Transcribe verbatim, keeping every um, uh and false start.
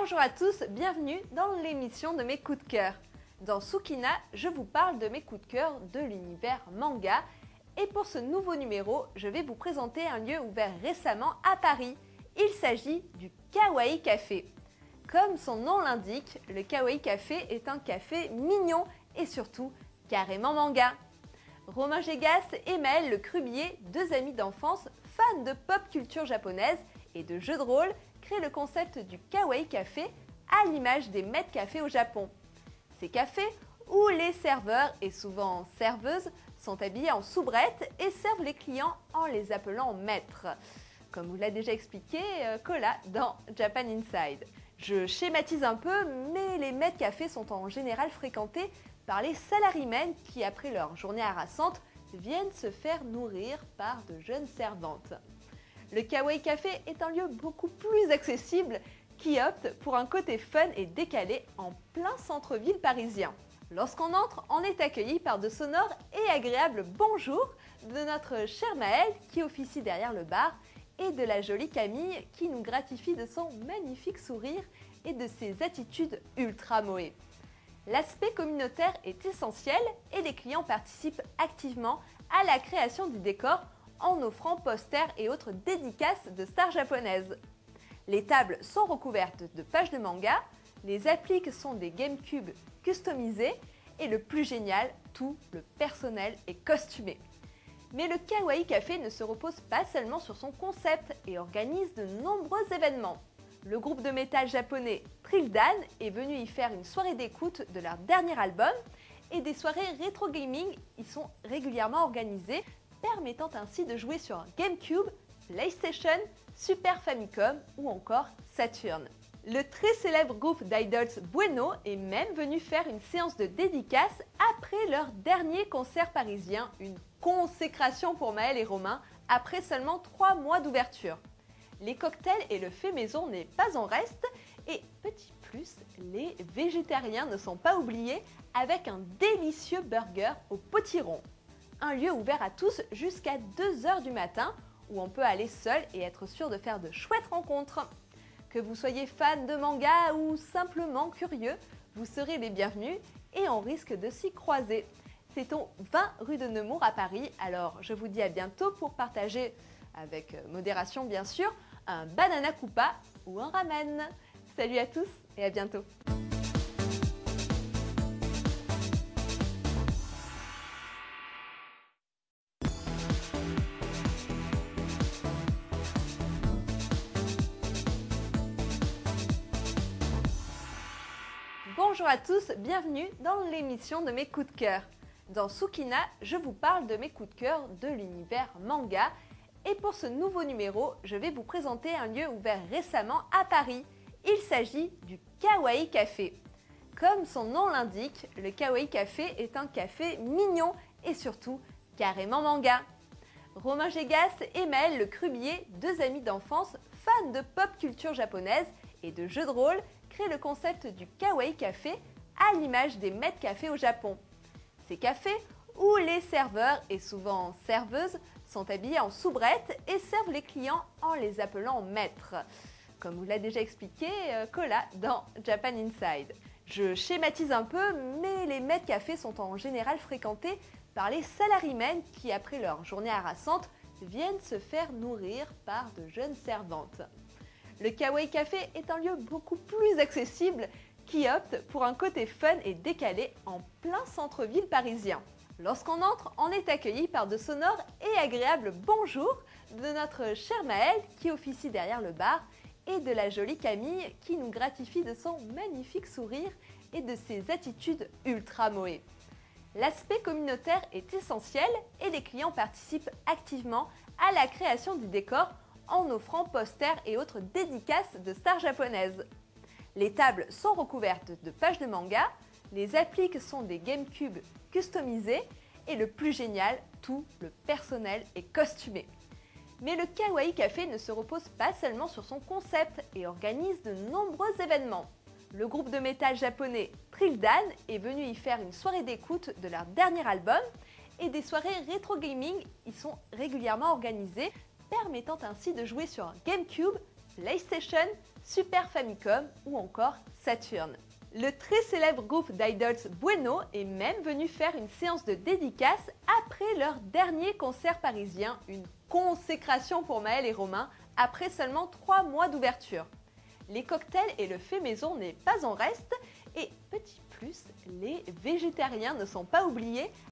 Bonjour à tous, bienvenue dans l'émission de mes coups de cœur. Dans Tsukina, je vous parle de mes coups de cœur de l'univers manga. Et pour ce nouveau numéro, je vais vous présenter un lieu ouvert récemment à Paris. Il s'agit du Kawaii Café. Comme son nom l'indique, le Kawaii Café est un café mignon et surtout carrément manga. Romain Gégas et Maël Le Crubier, deux amis d'enfance fans de pop culture japonaise et de jeux de rôle, créent le concept du Kawaii Café à l'image des maîtres cafés au Japon. Ces cafés où les serveurs et souvent serveuses sont habillés en soubrette et servent les clients en les appelant maîtres. Comme vous l'a déjà expliqué Kola dans Japan Inside. Je schématise un peu, mais les maîtres cafés sont en général fréquentés par les salarymen qui, après leur journée harassante, viennent se faire nourrir par de jeunes servantes. Le Kawaii Café est un lieu beaucoup plus accessible qui opte pour un côté fun et décalé en plein centre-ville parisien. Lorsqu'on entre, on est accueilli par de sonores et agréables bonjours de notre cher Maël qui officie derrière le bar et de la jolie Camille qui nous gratifie de son magnifique sourire et de ses attitudes ultra moé. L'aspect communautaire est essentiel et les clients participent activement à la création du décor en offrant posters et autres dédicaces de stars japonaises. Les tables sont recouvertes de pages de manga, les appliques sont des GameCube customisés et le plus génial, tout le personnel est costumé. Mais le Kawaii Café ne se repose pas seulement sur son concept et organise de nombreux événements. Le groupe de métal japonais Trildan est venu y faire une soirée d'écoute de leur dernier album et des soirées rétro gaming y sont régulièrement organisées, permettant ainsi de jouer sur GameCube, PlayStation, Super Famicom ou encore Saturn. Le très célèbre groupe d'idols Bueno est même venu faire une séance de dédicace après leur dernier concert parisien, une consécration pour Maël et Romain après seulement trois mois d'ouverture. Les cocktails et le fait maison n'est pas en reste et petit plus, les végétariens ne sont pas oubliés avec un délicieux burger au potiron. Un lieu ouvert à tous jusqu'à deux heures du matin où on peut aller seul et être sûr de faire de chouettes rencontres. Que vous soyez fan de manga ou simplement curieux, vous serez les bienvenus et on risque de s'y croiser. C'est au vingt rue de Nemours à Paris, alors je vous dis à bientôt pour partager, avec modération bien sûr, un banana kupa ou un ramen. Salut à tous et à bientôt. Bonjour à tous, bienvenue dans l'émission de mes coups de cœur. Dans Tsukina, je vous parle de mes coups de cœur de l'univers manga. Et pour ce nouveau numéro, je vais vous présenter un lieu ouvert récemment à Paris. Il s'agit du Kawaii Café. Comme son nom l'indique, le Kawaii Café est un café mignon et surtout carrément manga. Romain Gégas et Maël Le Crubier, deux amis d'enfance fans de pop culture japonaise et de jeux de rôle, créent le concept du Kawaii Café à l'image des maîtres cafés au Japon. Ces cafés où les serveurs et souvent serveuses sont habillés en soubrette et servent les clients en les appelant maîtres. Comme vous l'a déjà expliqué Kola dans Japan Inside. Je schématise un peu, mais les maîtres cafés sont en général fréquentés par les salarymen qui, après leur journée harassante, viennent se faire nourrir par de jeunes servantes. Le Kawaii Café est un lieu beaucoup plus accessible qui opte pour un côté fun et décalé en plein centre-ville parisien. Lorsqu'on entre, on est accueilli par de sonores et agréables bonjours de notre cher Maël qui officie derrière le bar et de la jolie Camille qui nous gratifie de son magnifique sourire et de ses attitudes ultra moé. L'aspect communautaire est essentiel et les clients participent activement à la création du décor en offrant posters et autres dédicaces de stars japonaises. Les tables sont recouvertes de pages de manga, les appliques sont des GameCube customisés et le plus génial, tout le personnel est costumé. Mais le Kawaii Café ne se repose pas seulement sur son concept et organise de nombreux événements. Le groupe de métal japonais Trildan est venu y faire une soirée d'écoute de leur dernier album et des soirées rétro gaming y sont régulièrement organisées, permettant ainsi de jouer sur GameCube, PlayStation, Super Famicom ou encore Saturn. Le très célèbre groupe d'idols Bueno est même venu faire une séance de dédicace après leur dernier concert parisien, une consécration pour Maël et Romain après seulement trois mois d'ouverture. Les cocktails et le fait maison n'est pas en reste et petit plus, les végétariens ne sont pas oubliés